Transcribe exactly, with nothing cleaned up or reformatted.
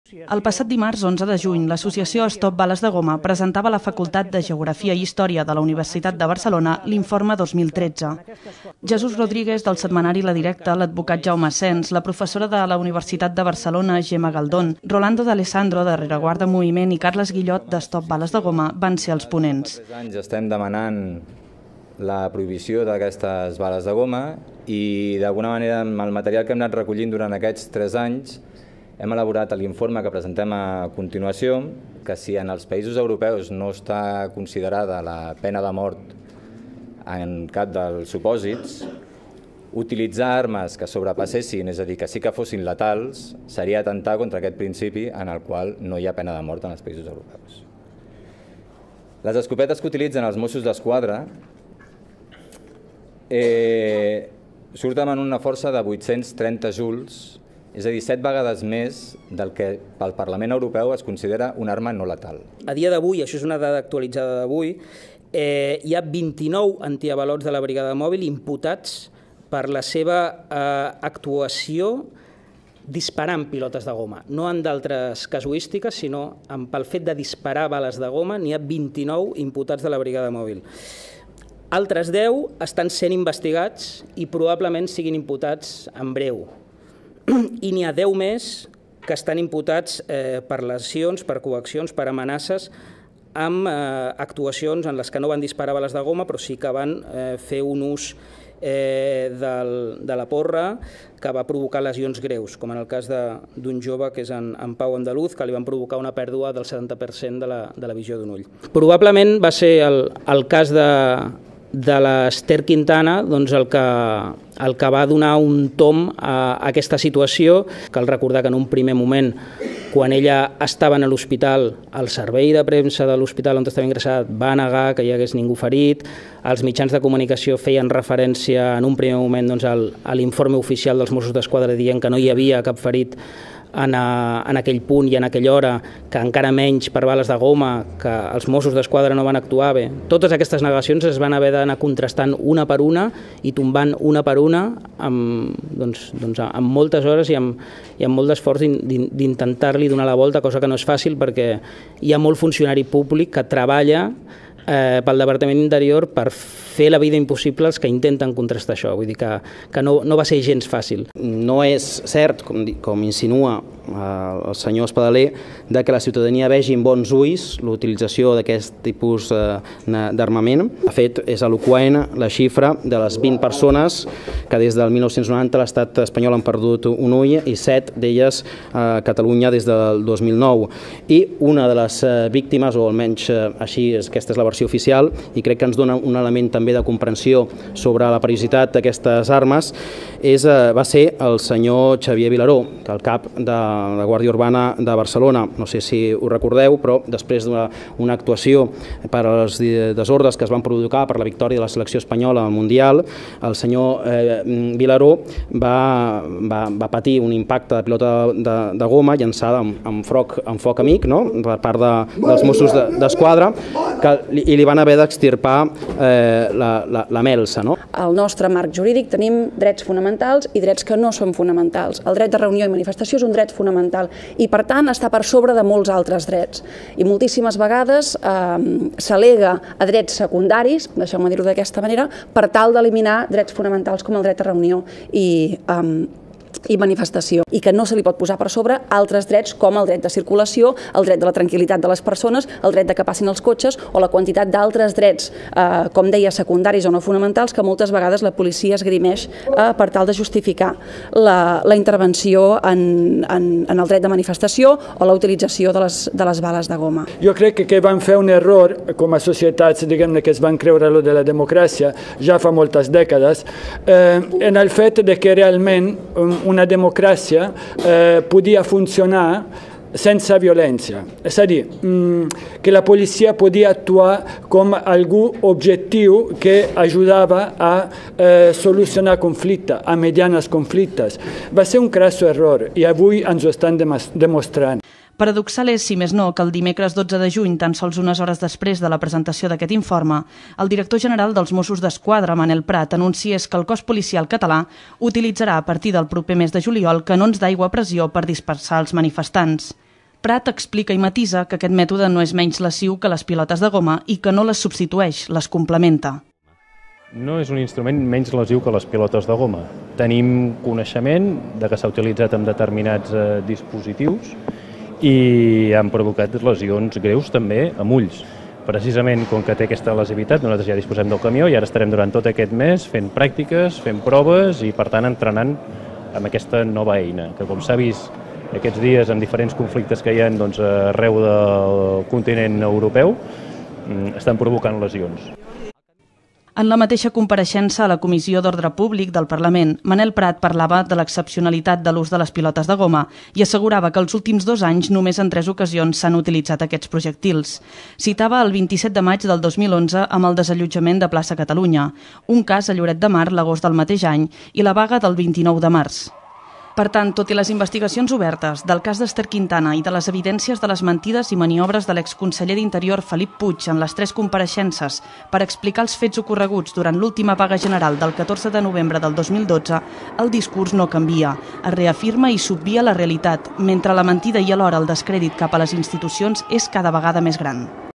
El passat dimarts onze de juny, l'associació Stop Bales de Goma presentava a la Facultat de Geografia i Història de la Universitat de Barcelona l'informe dos mil tretze. Jesús Rodríguez, del setmanari La Directa, l'advocat Jaume Sens, la professora de la Universitat de Barcelona, Gemma Galdón, Rolando d'Alessandro, de Rereguarda Moviment, i Carles Guillot, de Stop Bales de Goma, van ser els ponents. Tres anys estem demanant la prohibició d'aquestes bales de goma i, d'alguna manera, amb el material que hem anat recollint durant aquests tres anys, hem elaborat l'informe que presentem a continuació, que si en els països europeus no està considerada la pena de mort en cap dels supòsits, utilitzar armes que sobrepassessin, és a dir, que sí que fossin letals, seria atemptar contra aquest principi en el qual no hi ha pena de mort en els països europeus. Les escopetes que utilitzen els Mossos d'Esquadra eh, surten amb una força de vuit-cents trenta joules, és a dir, set vegades més del que pel Parlament Europeu es considera una arma no letal. A dia d'avui, això és una dada actualitzada d'avui, eh, hi ha vint-i-nou antiavalots de la Brigada Mòbil imputats per la seva eh, actuació disparant pilotes de goma. No en d'altres casuístiques, sinó en, pel fet de disparar bales de goma, n'hi ha vint-i-nou imputats de la Brigada Mòbil. Altres deu estan sent investigats i probablement siguin imputats en breu. I n'hi ha deu més que estan imputats eh, per lesions, per coaccions, per amenaces, amb eh, actuacions en les que no van disparar bales de goma, però sí que van eh, fer un ús eh, del, de la porra que va provocar lesions greus, com en el cas d'un jove que és en, en Pau Andaluz, que li van provocar una pèrdua del setanta per cent de la, de la visió d'un ull. Probablement va ser el, el cas de... de l'Ester Quintana, doncs el, que, el que va donar un tom a aquesta situació. Cal recordar que en un primer moment, quan ella estava a l'hospital, el servei de premsa de l'hospital on estava ingressat va negar que hi hagués ningú ferit, els mitjans de comunicació feien referència en un primer moment doncs, a l'informe oficial dels Mossos d'Esquadra dient que no hi havia cap ferit en, a, en aquell punt i en aquella hora, que encara menys per bales de goma, que els Mossos d'Esquadra no van actuar bé. Totes aquestes negacions es van haver d'anar contrastant una per una i tombant una per una amb, doncs, doncs, amb moltes hores i amb, i amb molt d'esforç d'intentar-li donar la volta, cosa que no és fàcil perquè hi ha molt funcionari públic que treballa eh, pel Departament d'Interior per fer la vida impossible als que intenten contrastar això. Vull dir que, que no, no va ser gens fàcil. No és cert, com, com insinua eh, el senyor Espadaler, de que la ciutadania vegi amb bons ulls l'utilització d'aquest tipus eh, d'armament. De fet, és eloqüent la xifra de les vint persones que des del mil nou-cents noranta a l'estat espanyol han perdut un ull i set d'elles a Catalunya des del dos mil nou. I una de les eh, víctimes, o almenys eh, així, és, aquesta és la versió oficial, i crec que ens dona un element també de comprensió sobre la perillositat d'aquestes armes, és, va ser el senyor Xavier Vilaró, el cap de la Guàrdia Urbana de Barcelona. No sé si ho recordeu, però després d'una actuació per als desordres que es van provocar per la victòria de la selecció espanyola al Mundial, el senyor eh, Vilaró va, va, va patir un impacte de pilota de, de goma llançada amb, amb, foc, amb foc amic, no?, per part de, dels Mossos d'Esquadra, que i li van haver d'extirpar eh, la, la, la melsa. No? Al nostre marc jurídic tenim drets fonamentals i drets que no són fonamentals. El dret de reunió i manifestació és un dret fonamental i, per tant, està per sobre de molts altres drets. I moltíssimes vegades eh, s'al·lega a drets secundaris, deixeu-me dir-ho d'aquesta manera, per tal d'eliminar drets fonamentals com el dret de reunió i eh, i manifestació, i que no se li pot posar per sobre altres drets com el dret de circulació, el dret de la tranquil·litat de les persones, el dret de que passin els cotxes o la quantitat d'altres drets, eh, com deia, secundaris o no fonamentals, que moltes vegades la policia esgrimeix eh, per tal de justificar la, la intervenció en, en, en el dret de manifestació o la utilització de les, de les bales de goma. Jo crec que van fer un error com a societats, diguem-ne, que es van creure lo de la democràcia ja fa moltes dècades, eh, en el fet de que realment un, una democràcia eh, podia funcionar sense violència. És a dir, que la policia podia actuar com algú objectiu que ajudava a eh, solucionar conflictes, a medianes conflictes. Va ser un crasso error i avui ens ho estan demostrant. Paradoxal és, si més no, que el dimecres dotze de juny, tan sols unes hores després de la presentació d'aquest informe, el director general dels Mossos d'Esquadra, Manel Prat, anunciés que el cos policial català utilitzarà a partir del proper mes de juliol canons d'aigua a pressió per dispersar els manifestants. Prat explica i matisa que aquest mètode no és menys lesiu que les pilotes de goma i que no les substitueix, les complementa. No és un instrument menys lesiu que les pilotes de goma. Tenim coneixement de que s'ha utilitzat en determinats eh, dispositius i han provocat lesions greus també amb ulls. Precisament com que té aquesta lesivitat, nosaltres ja disposem del camió i ara estarem durant tot aquest mes fent pràctiques, fent proves i per tant entrenant amb aquesta nova eina, que com s'ha vist aquests dies en diferents conflictes que hi ha doncs, arreu del continent europeu, estan provocant lesions. En la mateixa compareixença a la Comissió d'Ordre Públic del Parlament, Manel Prat parlava de l'excepcionalitat de l'ús de les pilotes de goma i assegurava que els últims dos anys només en tres ocasions s'han utilitzat aquests projectils. Citava el vint-i-set de maig del dos mil onze amb el desallotjament de Plaça Catalunya, un cas a Lloret de Mar l'agost del mateix any i la vaga del vint-i-nou de març. Per tant, tot i les investigacions obertes del cas d'Ester Quintana i de les evidències de les mentides i maniobres de l'exconseller d'Interior Felip Puig en les tres compareixences per explicar els fets ocorreguts durant l'última vaga general del catorze de novembre del dos mil dotze, el discurs no canvia, es reafirma i s'obvia la realitat, mentre la mentida i alhora el descrèdit cap a les institucions és cada vegada més gran.